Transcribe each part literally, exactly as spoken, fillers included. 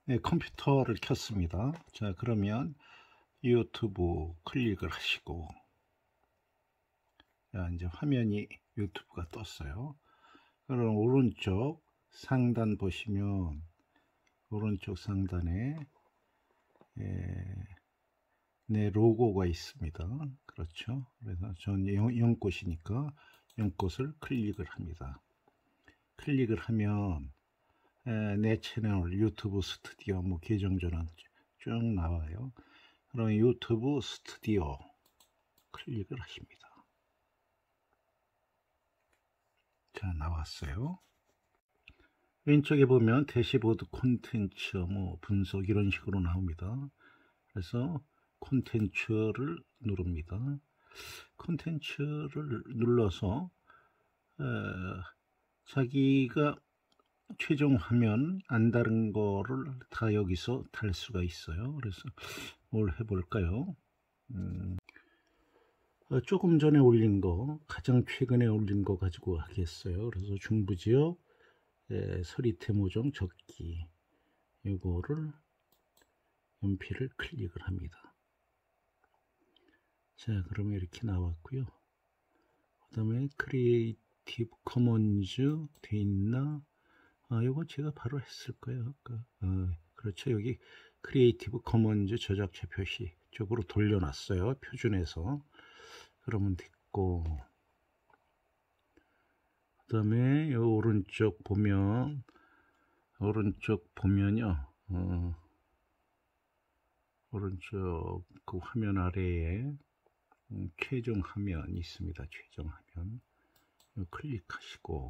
네, 컴퓨터를 켰습니다. 자, 그러면 유튜브 클릭을 하시고, 자, 이제 화면이 유튜브가 떴어요. 그럼 오른쪽 상단 보시면 오른쪽 상단에 예, 내 로고가 있습니다. 그렇죠. 그래서 전 연꽃이니까 연꽃을 클릭을 합니다. 클릭을 하면 에, 내 채널 유튜브 스튜디오 뭐 계정 전환 쭉 나와요. 그럼 유튜브 스튜디오 클릭을 하십니다. 자, 나왔어요. 왼쪽에 보면 대시보드 콘텐츠 뭐 분석 이런 식으로 나옵니다. 그래서 콘텐츠를 누릅니다. 콘텐츠를 눌러서 에, 자기가 최종 화면 안 다른 거를 다 여기서 달 수가 있어요. 그래서 뭘 해볼까요? 음, 어, 조금 전에 올린 거, 가장 최근에 올린 거 가지고 하겠어요. 그래서 중부지역 에, 서리태 모종 적기 이거를 연필을 클릭을 합니다. 자, 그러면 이렇게 나왔고요. 그 다음에 크리에이티브 커먼즈 돼 있나? 아, 이거 제가 바로 했을 거예요. 아까. 어, 그렇죠. 여기 크리에이티브 커먼즈 저작자 표시 쪽으로 돌려놨어요. 표준에서. 그러면 됐고. 그 다음에 이 오른쪽 보면, 오른쪽 보면요. 어, 오른쪽 그 화면 아래에 음, 최종 화면이 있습니다. 최종 화면. 클릭하시고.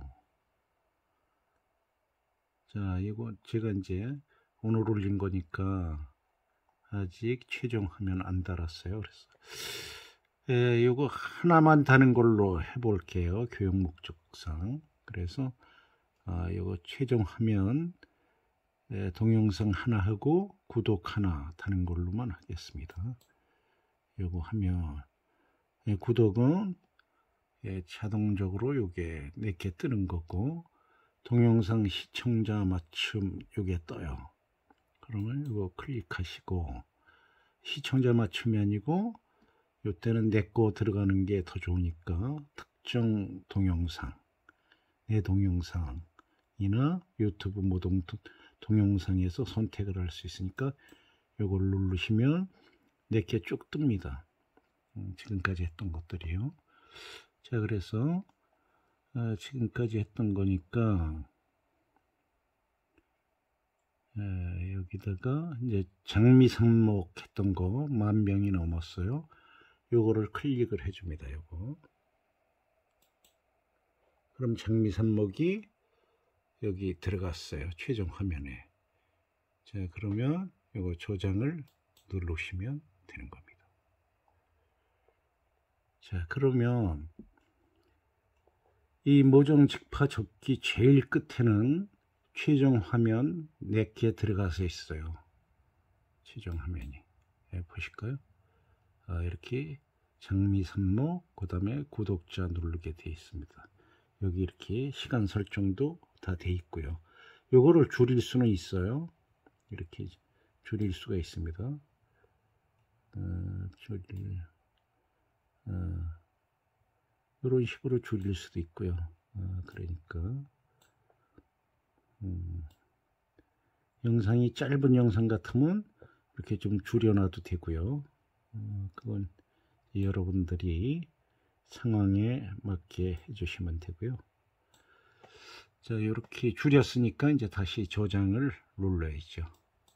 자, 이거 제가 이제 오늘 올린 거니까 아직 최종 화면 안 달았어요. 그래서 예, 이거 하나만 다는 걸로 해볼게요. 교육 목적상. 그래서 아, 이거 최종 화면 예, 동영상 하나 하고 구독 하나 다는 걸로만 하겠습니다. 이거 하면 예, 구독은 예, 자동적으로 요게 내게 뜨는 거고 동영상 시청자 맞춤 요게 떠요. 그러면 이거 클릭하시고 시청자 맞춤이 아니고 요때는 내 거 들어가는 게 더 좋으니까 특정 동영상 내 동영상이나 유튜브 모동 동영상에서 선택을 할 수 있으니까 요걸 누르시면 내게 쭉 뜹니다. 음, 지금까지 했던 것들이요. 자, 그래서 어, 지금까지 했던 거니까 에, 여기다가 이제 장미상목 했던 거 만 명이 넘었어요. 요거를 클릭을 해줍니다. 요거. 그럼 장미상목이 여기 들어갔어요. 최종 화면에. 자, 그러면 요거 저장을 누르시면 되는 겁니다. 자, 그러면 이 모종 직파 접기 제일 끝에는 최종 화면 네 개 들어가서 있어요. 최종 화면이. 네, 보실까요? 아, 이렇게 장미상목 그 다음에 구독자 누르게 되어 있습니다. 여기 이렇게 시간 설정도 다 되어 있고요. 요거를 줄일 수는 있어요. 이렇게 줄일 수가 있습니다. 어, 줄일 어, 이런 식으로 줄일 수도 있고요. 어, 그러니까 음, 영상이 짧은 영상 같으면 이렇게 좀 줄여놔도 되고요. 어, 그건 여러분들이 상황에 맞게 해주시면 되고요. 자, 이렇게 줄였으니까 이제 다시 저장을 눌러야죠.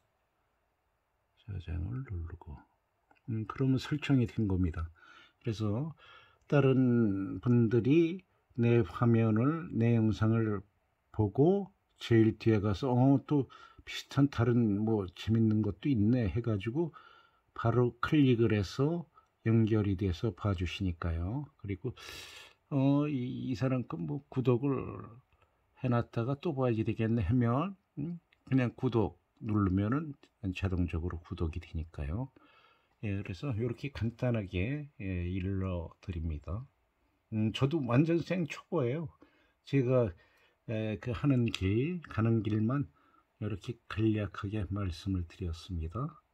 저장을 누르고 음, 그러면 설정이 된 겁니다. 그래서 다른 분들이 내 화면을 내 영상을 보고 제일 뒤에 가서 어, 또 비슷한 다른 뭐 재밌는 것도 있네 해가지고 바로 클릭을 해서 연결이 돼서 봐주시니까요. 그리고 어, 이, 이 사람 거 뭐 구독을 해놨다가 또 봐야지 되겠네 하면 음, 그냥 구독 누르면은 자동적으로 구독이 되니까요. 예, 그래서 이렇게 간단하게 예, 일러 드립니다. 음, 저도 완전 생 초보예요. 제가 에, 그 하는 길 가는 길만 이렇게 간략하게 말씀을 드렸습니다.